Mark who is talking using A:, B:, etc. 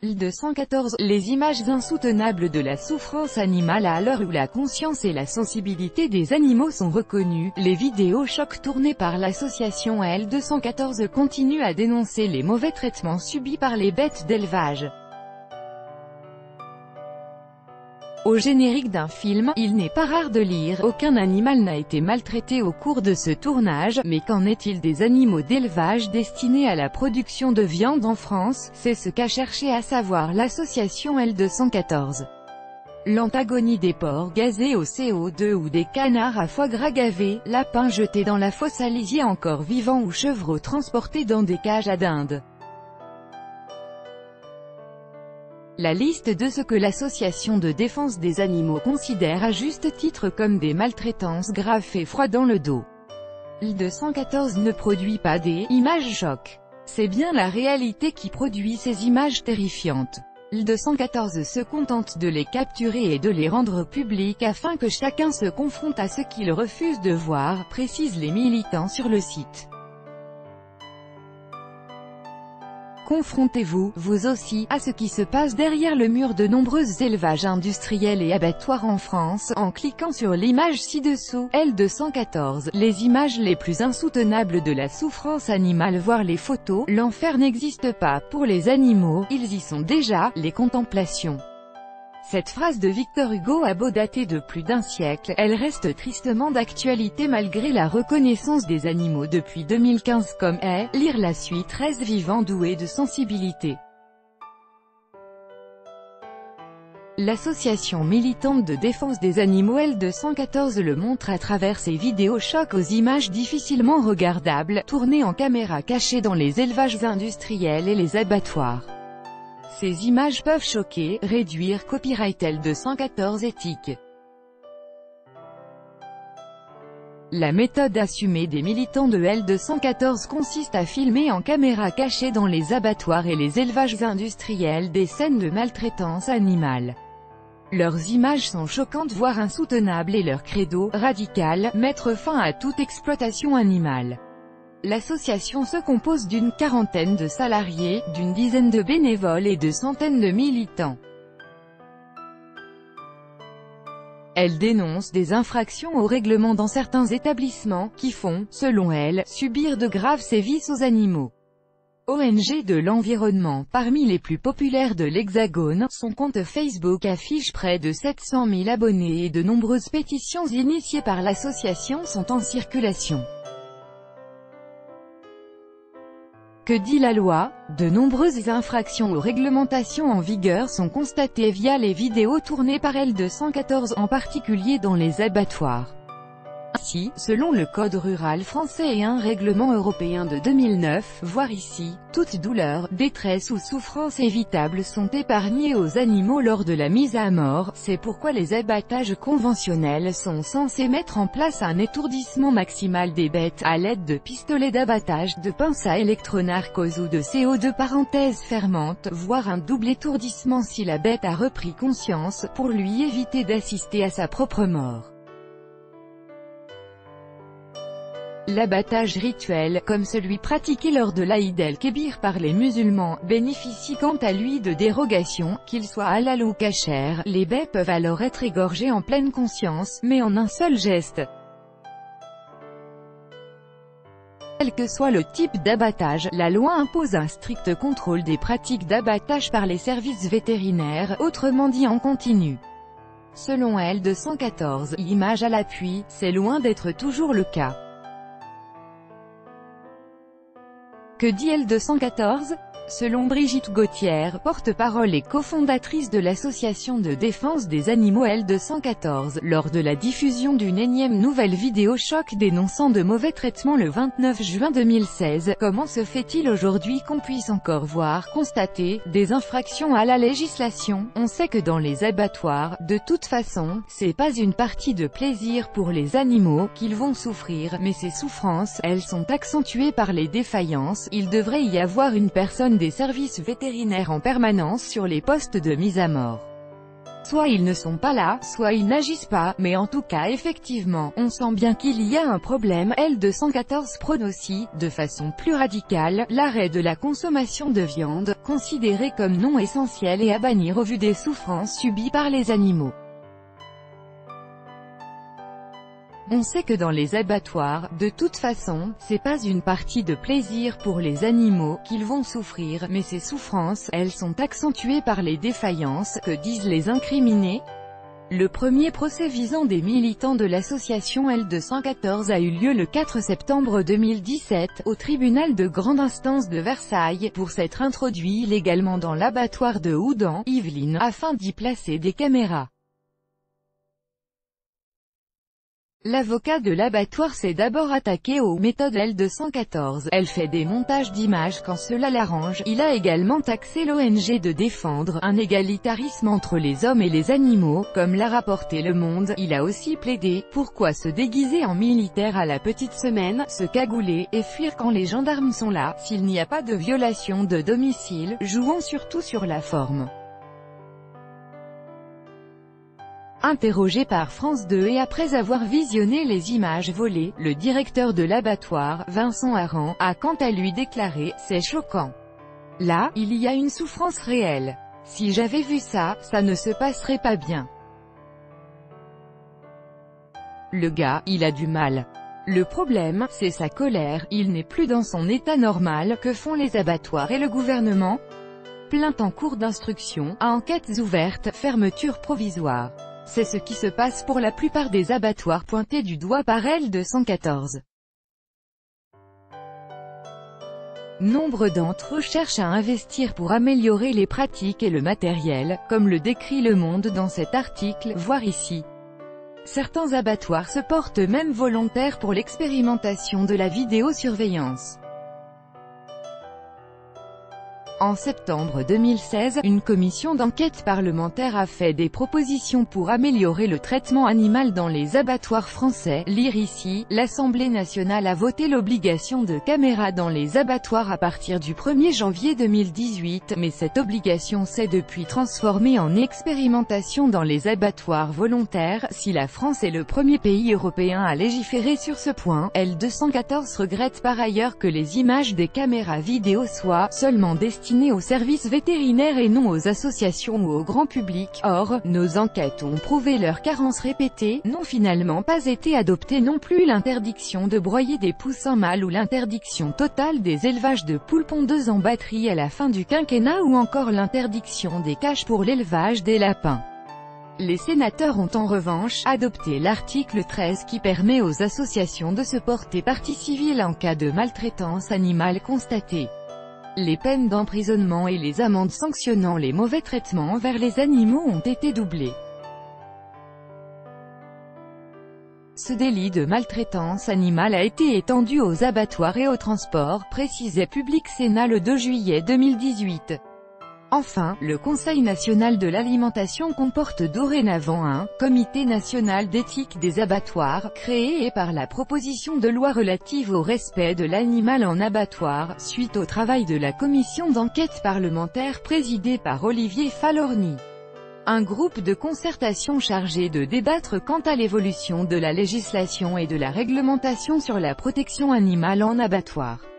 A: L214, les images insoutenables de la souffrance animale. À l'heure où la conscience et la sensibilité des animaux sont reconnues, les vidéos chocs tournées par l'association L214 continuent à dénoncer les mauvais traitements subis par les bêtes d'élevage. Au générique d'un film, il n'est pas rare de lire « Aucun animal n'a été maltraité au cours de ce tournage », mais qu'en est-il des animaux d'élevage destinés à la production de viande en France? C'est ce qu'a cherché à savoir l'association L214. L'antagonie des porcs gazés au CO2 ou des canards à foie gras gavé, lapins jetés dans la fosse à lisier encore vivants ou chevreaux transportés dans des cages à dinde. La liste de ce que l'association de défense des animaux considère à juste titre comme des maltraitances graves fait froid dans le dos. L214 ne produit pas des « images chocs ». C'est bien la réalité qui produit ces images terrifiantes. L214 se contente de les capturer et de les rendre publiques afin que chacun se confronte à ce qu'il refuse de voir, précisent les militants sur le site. Confrontez-vous, vous aussi, à ce qui se passe derrière le mur de nombreux élevages industriels et abattoirs en France, en cliquant sur l'image ci-dessous. L214, les images les plus insoutenables de la souffrance animale. Voir les photos. L'enfer n'existe pas pour les animaux, ils y sont déjà, les contemplations. Cette phrase de Victor Hugo a beau dater de plus d'un siècle, elle reste tristement d'actualité malgré la reconnaissance des animaux depuis 2015 comme est, lire la suite. 13 vivants doués de sensibilité. L'association militante de défense des animaux L214 le montre à travers ses vidéos chocs aux images difficilement regardables, tournées en caméra cachée dans les élevages industriels et les abattoirs. Ces images peuvent choquer, réduire. Copyright L214 éthique. La méthode assumée des militants de L214 consiste à filmer en caméra cachée dans les abattoirs et les élevages industriels des scènes de maltraitance animale. Leurs images sont choquantes voire insoutenables et leur credo, radical, mettre fin à toute exploitation animale. L'association se compose d'une quarantaine de salariés, d'une dizaine de bénévoles et de centaines de militants. Elle dénonce des infractions au règlement dans certains établissements, qui font, selon elle, subir de graves sévices aux animaux. ONG de l'environnement. Parmi les plus populaires de l'Hexagone, son compte Facebook affiche près de 700 000 abonnés et de nombreuses pétitions initiées par l'association sont en circulation. Que dit la loi? De nombreuses infractions aux réglementations en vigueur sont constatées via les vidéos tournées par L214, en particulier dans les abattoirs. Ainsi, selon le Code rural français et un règlement européen de 2009, voir ici, toute douleur, détresse ou souffrance évitable sont épargnées aux animaux lors de la mise à mort. C'est pourquoi les abattages conventionnels sont censés mettre en place un étourdissement maximal des bêtes, à l'aide de pistolets d'abattage, de pinces à électronarcose ou de CO2 fermante, voire un double étourdissement si la bête a repris conscience, pour lui éviter d'assister à sa propre mort. L'abattage rituel, comme celui pratiqué lors de l'Aïd el-Kébir par les musulmans, bénéficie quant à lui de dérogations, qu'il soit halal ou kasher. Les bêtes peuvent alors être égorgées en pleine conscience, mais en un seul geste. Quel que soit le type d'abattage, la loi impose un strict contrôle des pratiques d'abattage par les services vétérinaires, autrement dit en continu. Selon L214, image à l'appui, c'est loin d'être toujours le cas. Que dit L214? Selon Brigitte Gauthier, porte-parole et cofondatrice de l'association de défense des animaux L214, lors de la diffusion d'une énième nouvelle vidéo choc dénonçant de mauvais traitements le 29 juin 2016, comment se fait-il aujourd'hui qu'on puisse encore voir, constater, des infractions à la législation? On sait que dans les abattoirs, de toute façon, c'est pas une partie de plaisir pour les animaux qu'ils vont souffrir, mais ces souffrances, elles sont accentuées par les défaillances. Il devrait y avoir une personne des services vétérinaires en permanence sur les postes de mise à mort. soit ils ne sont pas là, soit ils n'agissent pas, mais en tout cas effectivement, on sent bien qu'il y a un problème. L214 prône aussi, de façon plus radicale, l'arrêt de la consommation de viande, considérée comme non essentielle et à bannir au vu des souffrances subies par les animaux. On sait que dans les abattoirs, de toute façon, c'est pas une partie de plaisir pour les animaux qu'ils vont souffrir, mais ces souffrances, elles sont accentuées par les défaillances, que disent les incriminés. Le premier procès visant des militants de l'association L214 a eu lieu le 4 septembre 2017, au tribunal de grande instance de Versailles, pour s'être introduit illégalement dans l'abattoir de Houdan, Yvelines, afin d'y placer des caméras. L'avocat de l'abattoir s'est d'abord attaqué aux méthodes L214. Elle fait des montages d'images quand cela l'arrange. Il a également taxé l'ONG de défendre un égalitarisme entre les hommes et les animaux, comme l'a rapporté Le Monde. Il a aussi plaidé, pourquoi se déguiser en militaire à la petite semaine, se cagouler, et fuir quand les gendarmes sont là, s'il n'y a pas de violation de domicile, jouant surtout sur la forme. Interrogé par France 2 et après avoir visionné les images volées, le directeur de l'abattoir, Vincent Aran, a quant à lui déclaré « C'est choquant. Là, il y a une souffrance réelle. Si j'avais vu ça, ça ne se passerait pas bien. Le gars, il a du mal. Le problème, c'est sa colère, il n'est plus dans son état normal. Que font les abattoirs et le gouvernement? Plainte en cours d'instruction, à enquêtes ouvertes, fermeture provisoire. C'est ce qui se passe pour la plupart des abattoirs pointés du doigt par L214. Nombre d'entre eux cherchent à investir pour améliorer les pratiques et le matériel, comme le décrit Le Monde dans cet article, voir ici. Certains abattoirs se portent même volontaires pour l'expérimentation de la vidéosurveillance. En septembre 2016, une commission d'enquête parlementaire a fait des propositions pour améliorer le traitement animal dans les abattoirs français. Lire ici, l'Assemblée nationale a voté l'obligation de caméras dans les abattoirs à partir du 1er janvier 2018, mais cette obligation s'est depuis transformée en expérimentation dans les abattoirs volontaires. Si la France est le premier pays européen à légiférer sur ce point, L214 regrette par ailleurs que les images des caméras vidéo soient seulement destinées aux services vétérinaires et non aux associations ou au grand public. Or, nos enquêtes ont prouvé leurs carences répétées, n'ont finalement pas été adoptées non plus l'interdiction de broyer des poussins mâles ou l'interdiction totale des élevages de poules pondeuses en batterie à la fin du quinquennat ou encore l'interdiction des cages pour l'élevage des lapins. Les sénateurs ont en revanche adopté l'article 13 qui permet aux associations de se porter partie civile en cas de maltraitance animale constatée. Les peines d'emprisonnement et les amendes sanctionnant les mauvais traitements envers les animaux ont été doublées. Ce délit de maltraitance animale a été étendu aux abattoirs et au transport, précisait Public Sénat le 2 juillet 2018. Enfin, le Conseil national de l'alimentation comporte dorénavant un « Comité national d'éthique des abattoirs » créé par la proposition de loi relative au respect de l'animal en abattoir, suite au travail de la commission d'enquête parlementaire présidée par Olivier Falorni. Un groupe de concertation chargé de débattre quant à l'évolution de la législation et de la réglementation sur la protection animale en abattoir.